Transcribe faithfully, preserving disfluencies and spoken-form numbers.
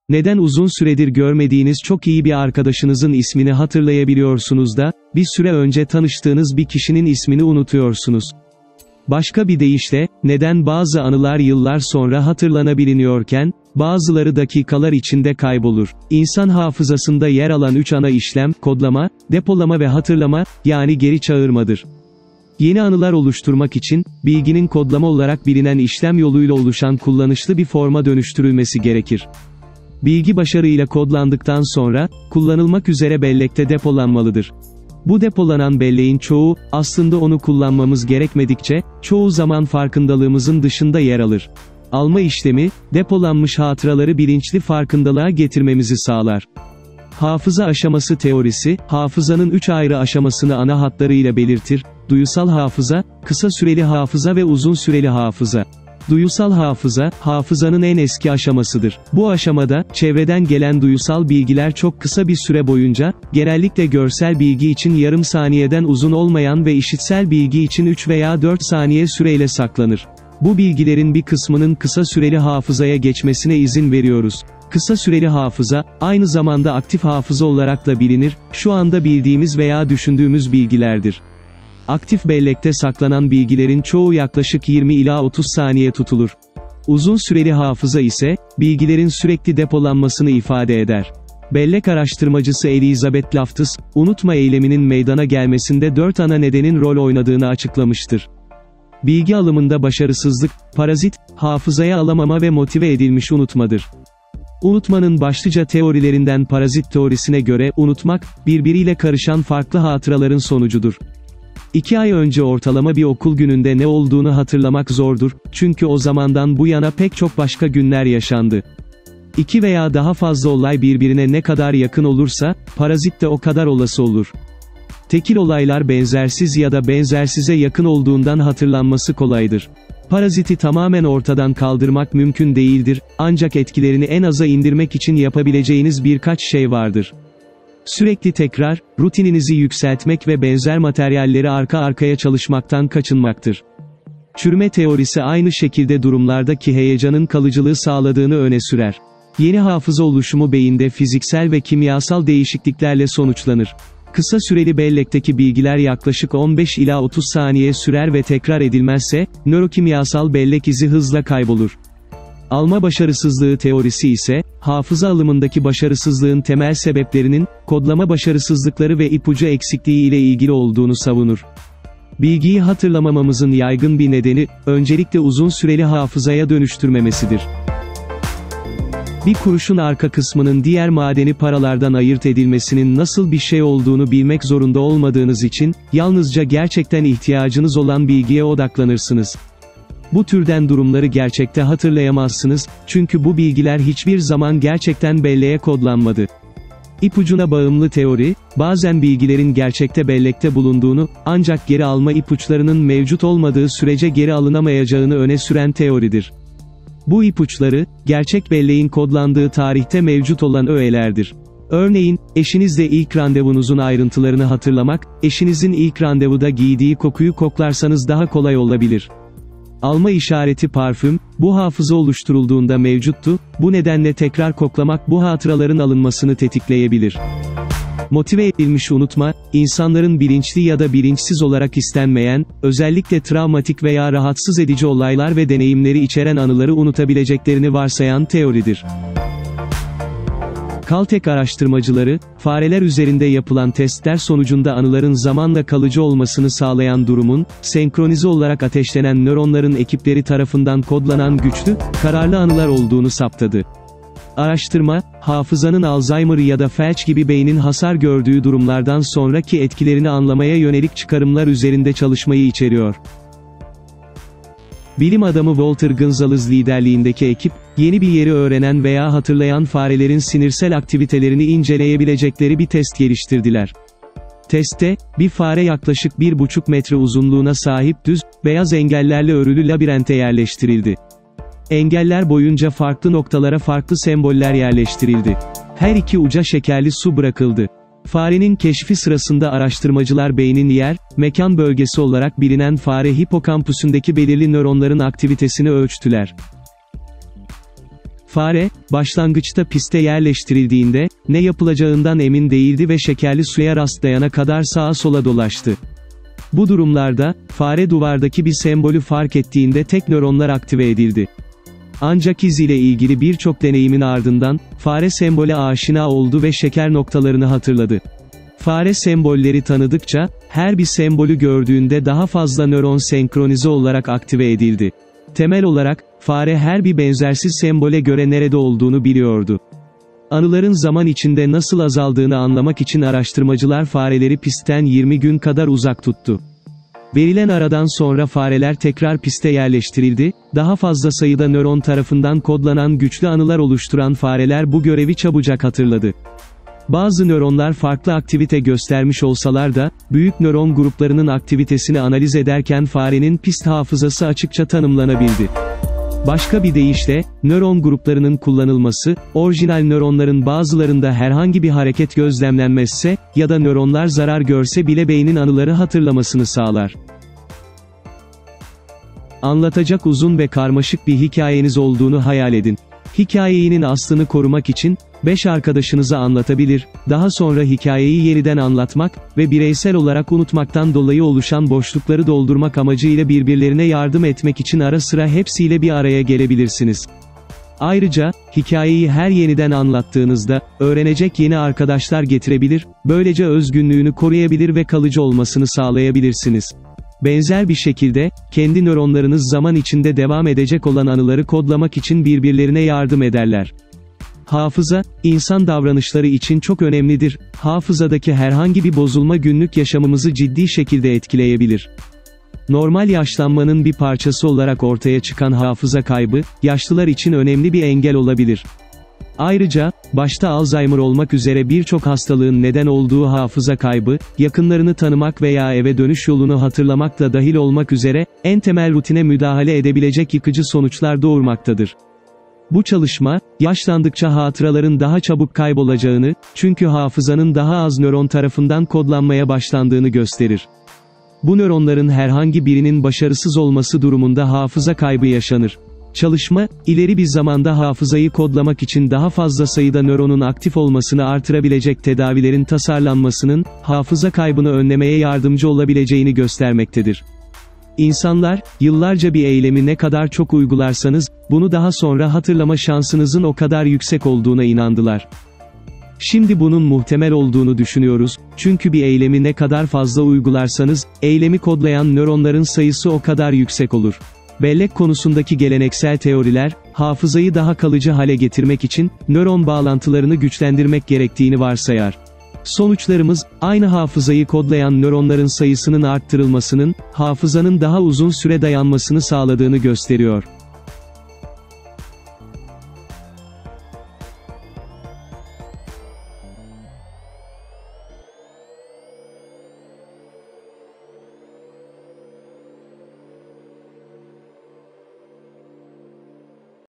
Neden uzun süredir görmediğiniz çok iyi bir arkadaşınızın ismini hatırlayabiliyorsunuz da, bir süre önce tanıştığınız bir kişinin ismini unutuyorsunuz? Başka bir deyişle, neden bazı anılar yıllar sonra hatırlanabiliyorken, bazıları dakikalar içinde kaybolur? İnsan hafızasında yer alan üç ana işlem, kodlama, depolama ve hatırlama, yani geri çağırmadır. Yeni anılar oluşturmak için, bilginin kodlama olarak bilinen işlem yoluyla oluşan kullanışlı bir forma dönüştürülmesi gerekir. Bilgi başarıyla kodlandıktan sonra, kullanılmak üzere bellekte depolanmalıdır. Bu depolanan belleğin çoğu, aslında onu kullanmamız gerekmedikçe, çoğu zaman farkındalığımızın dışında yer alır. Alma işlemi, depolanmış hatıraları bilinçli farkındalığa getirmemizi sağlar. Hafıza aşaması teorisi, hafızanın üç ayrı aşamasını ana hatlarıyla belirtir: duyusal hafıza, kısa süreli hafıza ve uzun süreli hafıza. Duyusal hafıza, hafızanın en eski aşamasıdır. Bu aşamada, çevreden gelen duyusal bilgiler çok kısa bir süre boyunca, genellikle görsel bilgi için yarım saniyeden uzun olmayan ve işitsel bilgi için üç veya dört saniye süreyle saklanır. Bu bilgilerin bir kısmının kısa süreli hafızaya geçmesine izin veriyoruz. Kısa süreli hafıza, aynı zamanda aktif hafıza olarak da bilinir, şu anda bildiğimiz veya düşündüğümüz bilgilerdir. Aktif bellekte saklanan bilgilerin çoğu yaklaşık yirmi ila otuz saniye tutulur. Uzun süreli hafıza ise, bilgilerin sürekli depolanmasını ifade eder. Bellek araştırmacısı Elizabeth Loftus, unutma eyleminin meydana gelmesinde dört ana nedenin rol oynadığını açıklamıştır. Bilgi alımında başarısızlık, parazit, hafızaya alamama ve motive edilmiş unutmadır. Unutmanın başlıca teorilerinden parazit teorisine göre, unutmak, birbiriyle karışan farklı hatıraların sonucudur. İki ay önce ortalama bir okul gününde ne olduğunu hatırlamak zordur, çünkü o zamandan bu yana pek çok başka günler yaşandı. İki veya daha fazla olay birbirine ne kadar yakın olursa, parazit de o kadar olası olur. Tekil olaylar benzersiz ya da benzersize yakın olduğundan hatırlanması kolaydır. Paraziti tamamen ortadan kaldırmak mümkün değildir, ancak etkilerini en aza indirmek için yapabileceğiniz birkaç şey vardır. Sürekli tekrar, rutininizi yükseltmek ve benzer materyalleri arka arkaya çalışmaktan kaçınmaktır. Çürüme teorisi aynı şekilde durumlardaki heyecanın kalıcılığı sağladığını öne sürer. Yeni hafıza oluşumu beyinde fiziksel ve kimyasal değişikliklerle sonuçlanır. Kısa süreli bellekteki bilgiler yaklaşık on beş ila otuz saniye sürer ve tekrar edilmezse, nörokimyasal bellek izi hızla kaybolur. Alma başarısızlığı teorisi ise, hafıza alımındaki başarısızlığın temel sebeplerinin, kodlama başarısızlıkları ve ipucu eksikliği ile ilgili olduğunu savunur. Bilgiyi hatırlamamamızın yaygın bir nedeni, öncelikle uzun süreli hafızaya dönüştürmemesidir. Bir kuruşun arka kısmının diğer madeni paralardan ayırt edilmesinin nasıl bir şey olduğunu bilmek zorunda olmadığınız için, yalnızca gerçekten ihtiyacınız olan bilgiye odaklanırsınız. Bu türden durumları gerçekte hatırlayamazsınız, çünkü bu bilgiler hiçbir zaman gerçekten belleğe kodlanmadı. İpucuna bağımlı teori, bazen bilgilerin gerçekte bellekte bulunduğunu, ancak geri alma ipuçlarının mevcut olmadığı sürece geri alınamayacağını öne süren teoridir. Bu ipuçları, gerçek belleğin kodlandığı tarihte mevcut olan öğelerdir. Örneğin, eşinizle ilk randevunuzun ayrıntılarını hatırlamak, eşinizin ilk randevuda giydiği kokuyu koklarsanız daha kolay olabilir. Alma işareti parfüm, bu hafıza oluşturulduğunda mevcuttu, bu nedenle tekrar koklamak bu hatıraların alınmasını tetikleyebilir. Motive edilmiş unutma, insanların bilinçli ya da bilinçsiz olarak istenmeyen, özellikle travmatik veya rahatsız edici olaylar ve deneyimleri içeren anıları unutabileceklerini varsayan teoridir. Caltech araştırmacıları, fareler üzerinde yapılan testler sonucunda anıların zamanla kalıcı olmasını sağlayan durumun, senkronize olarak ateşlenen nöronların ekipleri tarafından kodlanan güçlü, kararlı anılar olduğunu saptadı. Araştırma, hafızanın Alzheimer ya da felç gibi beynin hasar gördüğü durumlardan sonraki etkilerini anlamaya yönelik çıkarımlar üzerinde çalışmayı içeriyor. Bilim adamı Walter Gonzalez liderliğindeki ekip, yeni bir yeri öğrenen veya hatırlayan farelerin sinirsel aktivitelerini inceleyebilecekleri bir test geliştirdiler. Testte, bir fare yaklaşık bir buçuk metre uzunluğuna sahip düz, beyaz engellerle örülü labirente yerleştirildi. Engeller boyunca farklı noktalara farklı semboller yerleştirildi. Her iki uca şekerli su bırakıldı. Farenin keşfi sırasında araştırmacılar beynin yer, mekan bölgesi olarak bilinen fare hipokampüsündeki belirli nöronların aktivitesini ölçtüler. Fare, başlangıçta piste yerleştirildiğinde, ne yapılacağından emin değildi ve şekerli suya rastlayana kadar sağa sola dolaştı. Bu durumlarda, fare duvardaki bir sembolü fark ettiğinde tek nöronlar aktive edildi. Ancak iz ile ilgili birçok deneyimin ardından, fare sembole aşina oldu ve şeker noktalarını hatırladı. Fare sembolleri tanıdıkça, her bir sembolü gördüğünde daha fazla nöron senkronize olarak aktive edildi. Temel olarak, fare her bir benzersiz sembole göre nerede olduğunu biliyordu. Anıların zaman içinde nasıl azaldığını anlamak için araştırmacılar fareleri pistten yirmi gün kadar uzak tuttu. Verilen aradan sonra fareler tekrar piste yerleştirildi, daha fazla sayıda nöron tarafından kodlanan güçlü anılar oluşturan fareler bu görevi çabucak hatırladı. Bazı nöronlar farklı aktivite göstermiş olsalar da, büyük nöron gruplarının aktivitesini analiz ederken farenin pist hafızası açıkça tanımlanabildi. Başka bir deyişle, nöron gruplarının kullanılması, orijinal nöronların bazılarında herhangi bir hareket gözlemlenmezse, ya da nöronlar zarar görse bile beynin anıları hatırlamasını sağlar. Anlatacak uzun ve karmaşık bir hikayeniz olduğunu hayal edin. Hikayenin aslını korumak için, beş arkadaşınıza anlatabilir, daha sonra hikayeyi yeniden anlatmak ve bireysel olarak unutmaktan dolayı oluşan boşlukları doldurmak amacıyla birbirlerine yardım etmek için ara sıra hepsiyle bir araya gelebilirsiniz. Ayrıca, hikayeyi her yeniden anlattığınızda, öğrenecek yeni arkadaşlar getirebilir, böylece özgünlüğünü koruyabilir ve kalıcı olmasını sağlayabilirsiniz. Benzer bir şekilde, kendi nöronlarınız zaman içinde devam edecek olan anıları kodlamak için birbirlerine yardım ederler. Hafıza, insan davranışları için çok önemlidir. Hafızadaki herhangi bir bozulma günlük yaşamımızı ciddi şekilde etkileyebilir. Normal yaşlanmanın bir parçası olarak ortaya çıkan hafıza kaybı, yaşlılar için önemli bir engel olabilir. Ayrıca, başta Alzheimer olmak üzere birçok hastalığın neden olduğu hafıza kaybı, yakınlarını tanımak veya eve dönüş yolunu hatırlamak da dahil olmak üzere, en temel rutine müdahale edebilecek yıkıcı sonuçlar doğurmaktadır. Bu çalışma, yaşlandıkça hatıraların daha çabuk kaybolacağını, çünkü hafızanın daha az nöron tarafından kodlanmaya başlandığını gösterir. Bu nöronların herhangi birinin başarısız olması durumunda hafıza kaybı yaşanır. Çalışma, ileri bir zamanda hafızayı kodlamak için daha fazla sayıda nöronun aktif olmasını artırabilecek tedavilerin tasarlanmasının, hafıza kaybını önlemeye yardımcı olabileceğini göstermektedir. İnsanlar, yıllarca bir eylemi ne kadar çok uygularsanız, bunu daha sonra hatırlama şansınızın o kadar yüksek olduğuna inandılar. Şimdi bunun muhtemel olduğunu düşünüyoruz, çünkü bir eylemi ne kadar fazla uygularsanız, eylemi kodlayan nöronların sayısı o kadar yüksek olur. Bellek konusundaki geleneksel teoriler, hafızayı daha kalıcı hale getirmek için, nöron bağlantılarını güçlendirmek gerektiğini varsayar. Sonuçlarımız, aynı hafızayı kodlayan nöronların sayısının arttırılmasının, hafızanın daha uzun süre dayanmasını sağladığını gösteriyor.